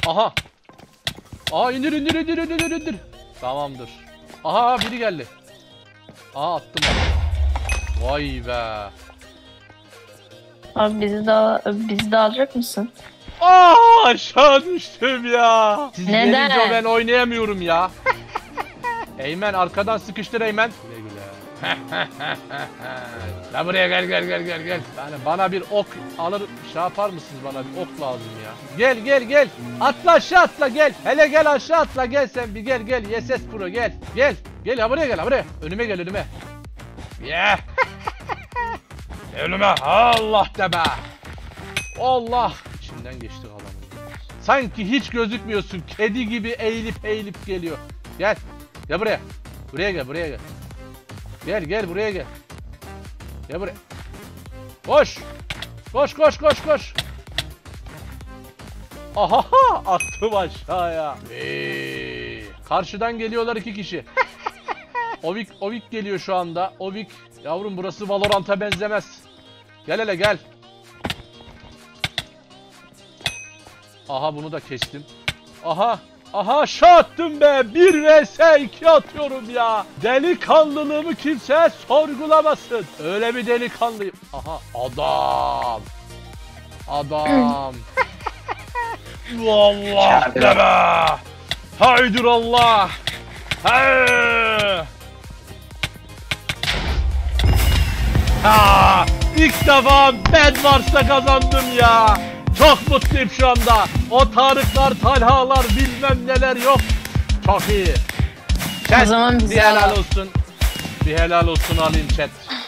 Aha. Aha indir. Tamamdır. Aha biri geldi. Aha attım abi. Vay be. Abi bizi de alacak mısın? Aa aşağı düştüm ya. Siz Neden? gelince ben oynayamıyorum ya. Eymen arkadan sıkıştır Eymen. Güle güle. La buraya gel. Yani bana bir ok alır şey yapar mısınız, bana bir ok lazım ya. Gel. Atla aşağı atla gel. Hele gel aşağı atla gel sen bir gel. YSS Pro gel. Gel ya buraya. Önüme gel önüme. Yeah. Önüme. Allah de be. Allah. İçinden geçtik adamın. Sanki hiç gözükmüyorsun. Kedi gibi eğilip geliyor. Gel. Gel buraya. Buraya gel. Gel buraya gel. Gel buraya. Koş. Aha attım aşağıya. Karşıdan geliyorlar 2 kişi. Ovik geliyor şu anda. Ovik. Yavrum burası Valorant'a benzemez. Gel hele gel. Aha bunu da kestim. Aha şa attım be. 1 vs 2 atıyorum ya. Delikanlılığımı kimse sorgulamasın. Öyle bir delikanlıyım. Aha adam. Vallahi de be. Haydur Allah. İlk defa ben varsa kazandım ya. Çok mutluyum şu anda. O Tarıklar, Talhalar bilmem neler yok. Çok iyi. Chat, O zaman bir helal olsun. Bir helal olsun alayım chat.